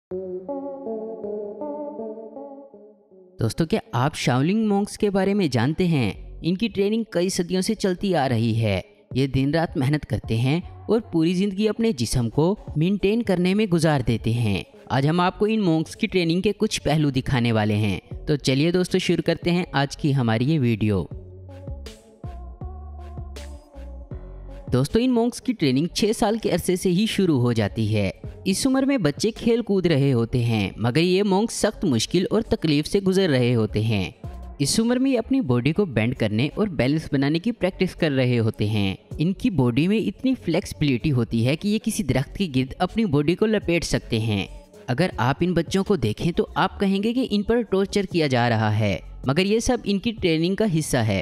दोस्तों, क्या आप शाओलिन मॉन्क्स के बारे में जानते हैं? इनकी ट्रेनिंग कई सदियों से चलती आ रही है। ये दिन रात मेहनत करते हैं और पूरी जिंदगी अपने जिस्म को मेंटेन करने में गुजार देते हैं। आज हम आपको इन मॉन्क्स की ट्रेनिंग के कुछ पहलू दिखाने वाले हैं। तो चलिए दोस्तों, शुरू करते हैं आज की हमारी ये वीडियो। दोस्तों, इन मॉन्क्स की ट्रेनिंग 6 साल के अरसे से ही शुरू हो जाती है। इस उम्र में बच्चे खेल कूद रहे होते हैं, मगर ये मॉन्क्स सख्त मुश्किल और तकलीफ से गुजर रहे होते हैं। इस उम्र में ये अपनी बॉडी को बेंड करने और बैलेंस बनाने की प्रैक्टिस कर रहे होते हैं। इनकी बॉडी में इतनी फ्लेक्सिबिलिटी होती है कि ये किसी दरख्त के गिर्द अपनी बॉडी को लपेट सकते हैं। अगर आप इन बच्चों को देखें तो आप कहेंगे कि इन पर टॉर्चर किया जा रहा है, मगर ये सब इनकी ट्रेनिंग का हिस्सा है।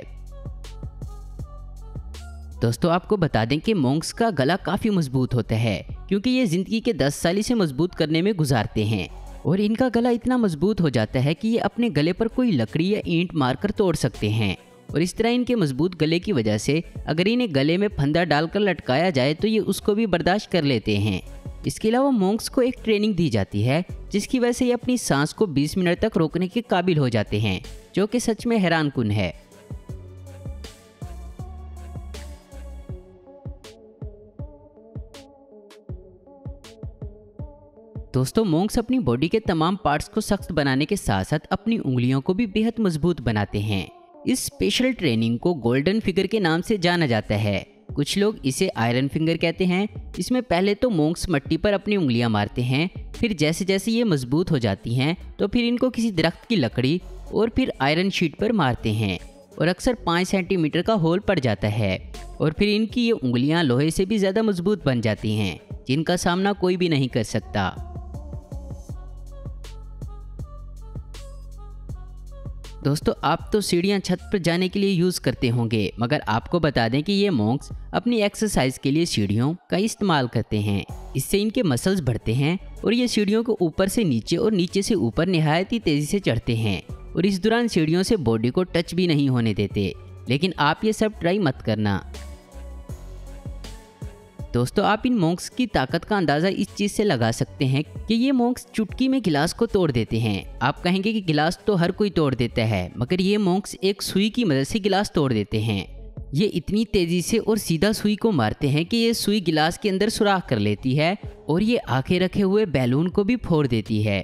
दोस्तों, आपको बता दें कि मॉन्क्स का गला काफ़ी मजबूत होता है, क्योंकि ये ज़िंदगी के 10 साल इसे मजबूत करने में गुजारते हैं। और इनका गला इतना मजबूत हो जाता है कि ये अपने गले पर कोई लकड़ी या ईंट मारकर तोड़ सकते हैं। और इस तरह इनके मजबूत गले की वजह से अगर इन्हें गले में फंदा डालकर लटकाया जाए तो ये उसको भी बर्दाश्त कर लेते हैं। इसके अलावा मॉन्क्स को एक ट्रेनिंग दी जाती है जिसकी वजह से ये अपनी सांस को 20 मिनट तक रोकने के काबिल हो जाते हैं, जो कि सच में हैरानकुन है। दोस्तों, मॉन्क्स अपनी बॉडी के तमाम पार्ट्स को सख्त बनाने के साथ साथ अपनी उंगलियों को भी बेहद मजबूत बनाते हैं। इस स्पेशल ट्रेनिंग को गोल्डन फिंगर के नाम से जाना जाता है। कुछ लोग इसे आयरन फिंगर कहते हैं। इसमें पहले तो मॉन्क्स मिट्टी पर अपनी उंगलियां मारते हैं, फिर जैसे जैसे ये मजबूत हो जाती हैं तो फिर इनको किसी दरख्त की लकड़ी और फिर आयरन शीट पर मारते हैं और अक्सर 5 सेंटीमीटर का होल पड़ जाता है। और फिर इनकी ये उंगलियां लोहे से भी ज़्यादा मजबूत बन जाती हैं, जिनका सामना कोई भी नहीं कर सकता। दोस्तों, आप तो सीढ़ियाँ छत पर जाने के लिए यूज़ करते होंगे, मगर आपको बता दें कि ये मॉन्क्स अपनी एक्सरसाइज के लिए सीढ़ियों का इस्तेमाल करते हैं। इससे इनके मसल्स बढ़ते हैं और ये सीढ़ियों को ऊपर से नीचे और नीचे से ऊपर निहायत ही तेज़ी से चढ़ते हैं और इस दौरान सीढ़ियों से बॉडी को टच भी नहीं होने देते। लेकिन आप ये सब ट्राई मत करना। दोस्तों, आप इन मॉन्क्स की ताकत का अंदाज़ा इस चीज़ से लगा सकते हैं कि ये मॉन्क्स चुटकी में गिलास को तोड़ देते हैं। आप कहेंगे कि गिलास तो हर कोई तोड़ देता है, मगर ये मॉन्क्स एक सुई की मदद से गिलास तोड़ देते हैं। ये इतनी तेज़ी से और सीधा सुई को मारते हैं कि ये सुई गिलास के अंदर सुराख कर लेती है और ये आगे रखे हुए बैलून को भी फोड़ देती है।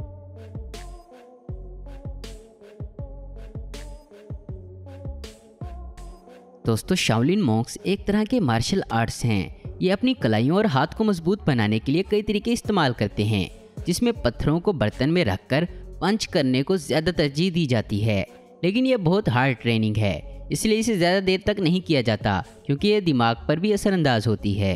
दोस्तों, शाओलिन मॉन्क्स एक तरह के मार्शल आर्ट्स हैं। ये अपनी कलाइयों और हाथ को मजबूत बनाने के लिए कई तरीके इस्तेमाल करते हैं, जिसमें पत्थरों को बर्तन में रखकर पंच करने को ज़्यादा तरजीह दी जाती है। लेकिन यह बहुत हार्ड ट्रेनिंग है, इसलिए इसे ज़्यादा देर तक नहीं किया जाता, क्योंकि यह दिमाग पर भी असरअंदाज होती है।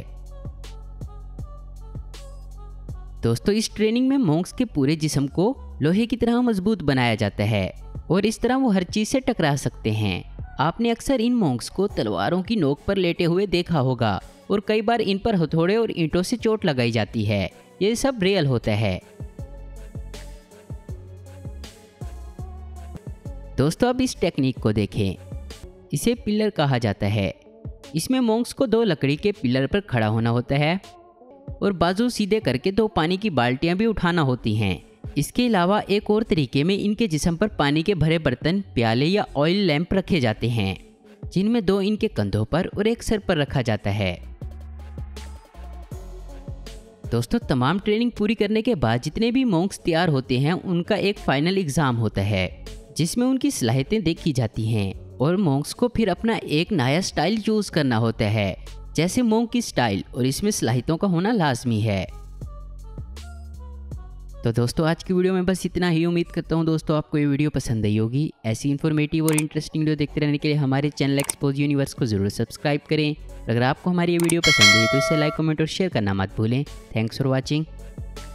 दोस्तों, इस ट्रेनिंग में मॉन्क्स के पूरे जिस्म को लोहे की तरह मजबूत बनाया जाता है और इस तरह वो हर चीज़ से टकरा सकते हैं। आपने अक्सर इन मॉन्क्स को तलवारों की नोक पर लेटे हुए देखा होगा और कई बार इन पर हथौड़े और ईंटों से चोट लगाई जाती है। ये सब रियल होता है। दोस्तों, अब इस टेक्निक को देखें। इसे पिलर कहा जाता है। इसमें मॉन्क्स को 2 लकड़ी के पिलर पर खड़ा होना होता है और बाजू सीधे करके 2 पानी की बाल्टियां भी उठाना होती हैं। इसके अलावा एक और तरीके में इनके जिस्म पर पानी के भरे बर्तन, प्याले या ऑयल लैंप रखे जाते हैं, जिनमें 2 इनके कंधों पर और एक सर पर रखा जाता है। दोस्तों, तमाम ट्रेनिंग पूरी करने के बाद जितने भी मॉन्क्स तैयार होते हैं उनका एक फाइनल एग्ज़ाम होता है, जिसमें उनकी सलाहियतें देखी जाती हैं और मॉन्क्स को फिर अपना एक नया स्टाइल चूज़ करना होता है, जैसे मॉन्क की स्टाइल, और इसमें सलाहियतों का होना लाजमी है। तो दोस्तों, आज की वीडियो में बस इतना ही। उम्मीद करता हूँ दोस्तों आपको ये वीडियो पसंद आई होगी। ऐसी इन्फॉर्मेटिव और इंटरेस्टिंग वीडियो देखते रहने के लिए हमारे चैनल एक्सपोज यूनिवर्स को ज़रूर सब्सक्राइब करें। अगर आपको हमारी ये वीडियो पसंद आई तो इसे लाइक, कमेंट और शेयर करना मत भूलें। Thanks for watching.